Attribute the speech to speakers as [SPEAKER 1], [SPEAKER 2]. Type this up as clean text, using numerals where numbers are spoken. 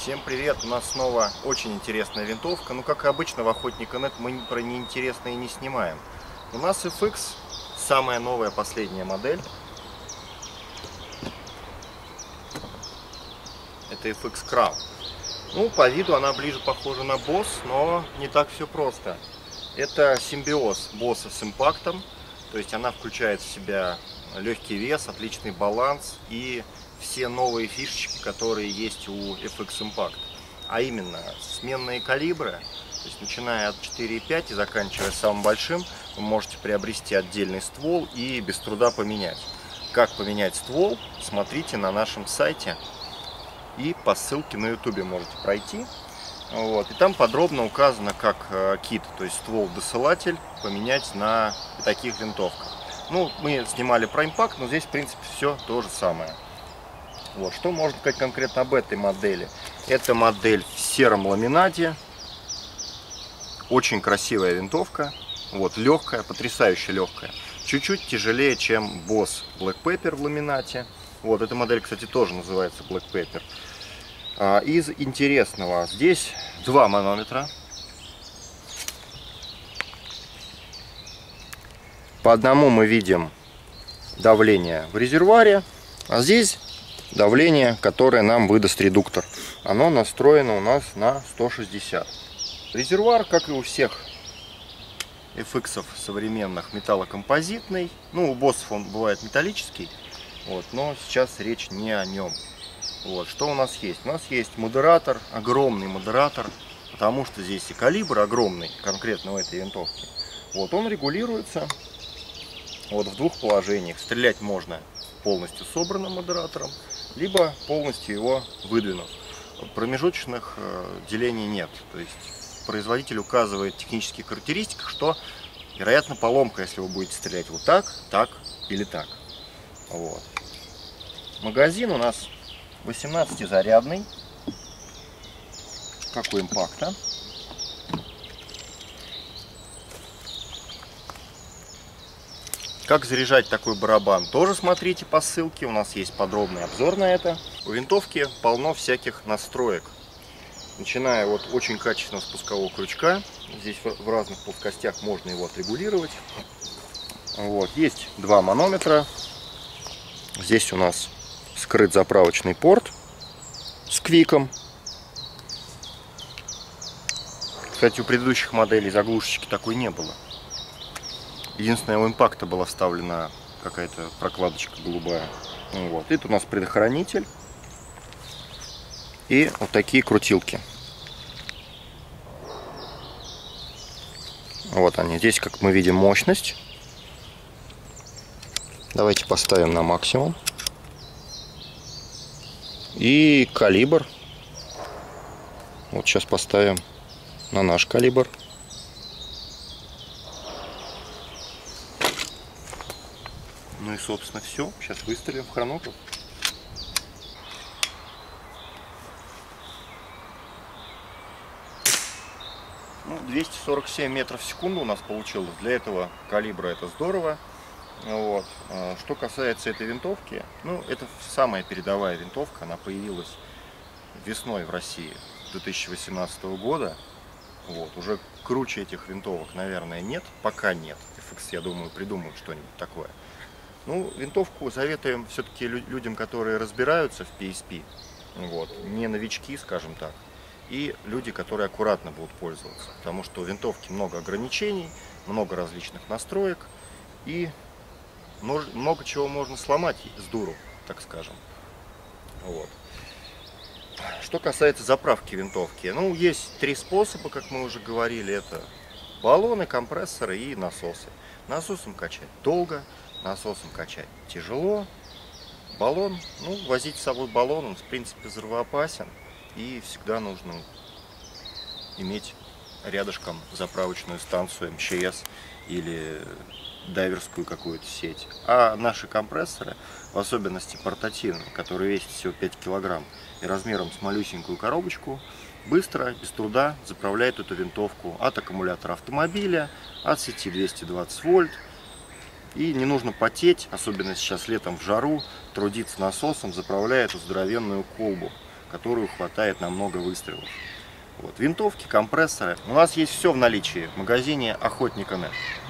[SPEAKER 1] Всем привет! У нас снова очень интересная винтовка. Ну, как и обычно, в Охотника.нет мы про неинтересное не снимаем. У нас FX, самая новая, последняя модель. Это FX Crown. Ну, по виду она ближе похожа на Boss, но не так все просто. Это симбиоз Boss с импактом. То есть она включает в себя легкий вес, отличный баланс и все новые фишечки, которые есть у FX Impact. А именно сменные калибры, то есть начиная от 4,5 и заканчивая самым большим, вы можете приобрести отдельный ствол и без труда поменять. Как поменять ствол, смотрите на нашем сайте и по ссылке на YouTube можете пройти. Вот. И там подробно указано, как кит, то есть ствол-досылатель, поменять на таких винтовках. Ну, мы снимали про импакт, но здесь, в принципе, все то же самое. Вот. Что можно сказать конкретно об этой модели? Это модель в сером ламинате. Очень красивая винтовка. Вот, легкая, потрясающе легкая. Чуть-чуть тяжелее, чем Boss Black Pepper в ламинате. Вот, эта модель, кстати, тоже называется Black Pepper. Из интересного, здесь два манометра. По одному мы видим давление в резервуаре, а здесь давление, которое нам выдаст редуктор. Оно настроено у нас на 160. Резервуар, как и у всех FX-ов современных, металлокомпозитный. Ну, у боссов он бывает металлический, вот, но сейчас речь не о нем. Вот, что у нас есть? У нас есть модератор, огромный модератор, потому что здесь и калибр огромный, конкретно у этой винтовки. Вот, он регулируется вот в двух положениях. Стрелять можно полностью собранным модератором, либо полностью его выдвинув. Промежуточных делений нет. То есть производитель указывает в технических характеристиках, что вероятно поломка, если вы будете стрелять вот так, так или так. Вот. Магазин у нас 18-зарядный, как у импакта. Как заряжать такой барабан, тоже смотрите по ссылке, у нас есть подробный обзор на это. У винтовки полно всяких настроек, начиная от очень качественного спускового крючка. Здесь в разных плоскостях можно его отрегулировать. Вот. Есть два манометра. Здесь у нас скрыт заправочный порт с квиком. Кстати, у предыдущих моделей заглушечки такой не было. Единственное, у импакта была вставлена какая-то прокладочка голубая. Вот. И тут у нас предохранитель. И вот такие крутилки. Вот они. Здесь, как мы видим, мощность. Давайте поставим на максимум. И калибр. Вот сейчас поставим на наш калибр. Ну и, собственно, все. Сейчас выстрелим в хронограф. Ну, 247 метров в секунду у нас получилось. Для этого калибра это здорово. Вот. Что касается этой винтовки, ну, это самая передовая винтовка. Она появилась весной в России 2018 года. Вот. Уже круче этих винтовок, наверное, нет. Пока нет. FX, я думаю, придумают что-нибудь такое. Ну, винтовку советуем все-таки людям, которые разбираются в PSP, вот, не новички, скажем так, и люди, которые аккуратно будут пользоваться, потому что у винтовки много ограничений, много различных настроек и много чего можно сломать с дуру, так скажем. Вот. Что касается заправки винтовки, ну, есть три способа, как мы уже говорили, это баллоны, компрессоры и насосы. Насосом качать долго. Насосом качать тяжело. Баллон, ну, возить с собой баллон, он в принципе взрывоопасен. И всегда нужно иметь рядышком заправочную станцию МЧС или дайверскую какую-то сеть. А наши компрессоры, в особенности портативные, которые весят всего 5 килограмм и размером с малюсенькую коробочку, быстро, без труда заправляют эту винтовку от аккумулятора автомобиля, от сети 220 вольт. И не нужно потеть, особенно сейчас летом в жару, трудиться насосом, заправляя эту здоровенную колбу. которую хватает на много выстрелов. Вот. Винтовки, компрессоры. У нас есть все в наличии в магазине Охотника.нет.